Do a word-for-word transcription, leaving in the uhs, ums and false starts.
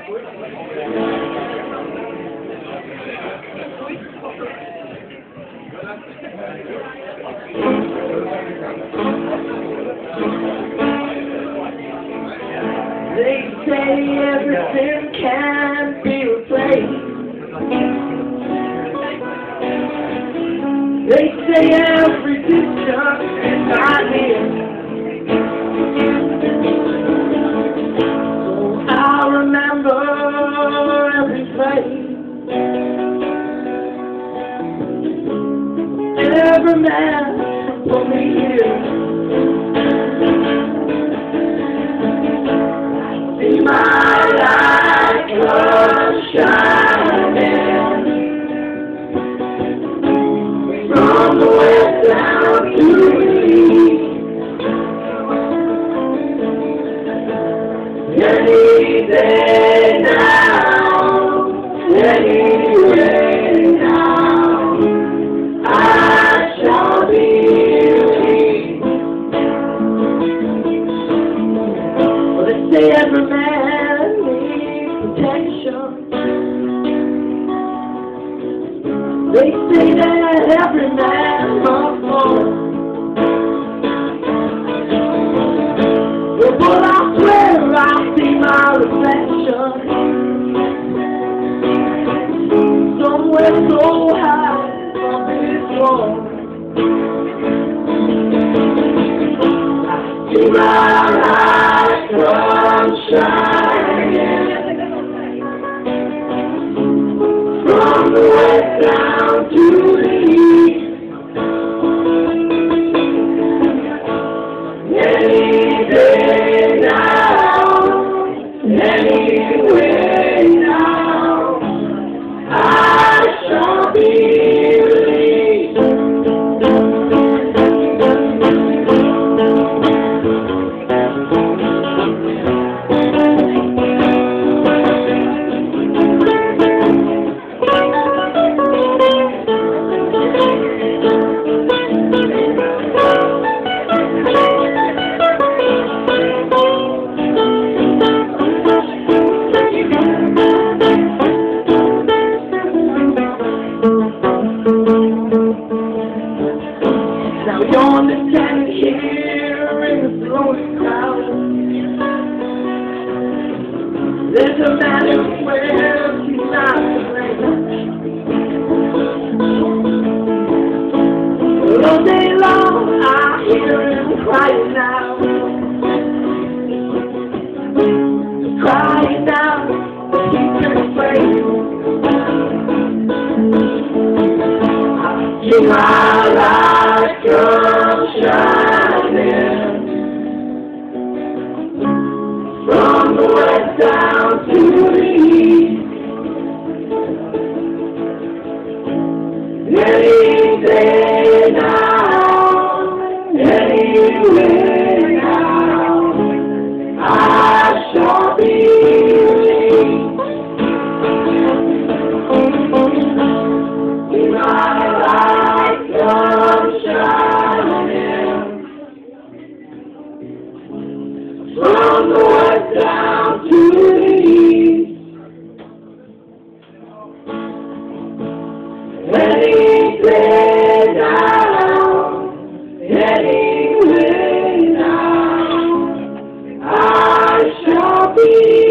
They say everything can be replaced. They say every distance is not near. So I remember every place, every man for me here. See my light come shining from the west down to the east. Any day now, anyway now, I shall be released. Well, they say every man needs protection. They say that every man must fall. But I swear I see my reflection somewhere so high from this wall. I see my light come shining from the west down to the east. Any day now, anyway now, I shall be released. Now you're standing here in the flowing crowd. There's a man who swears he's not to blame. All day long I hear him crying now, crying out that he's been afraid. I see my light come shining from the west down to the east. Any day now, anyway now, I shall be released. See my light come shining from the west down to the east. Any day now, anyway now, I shall be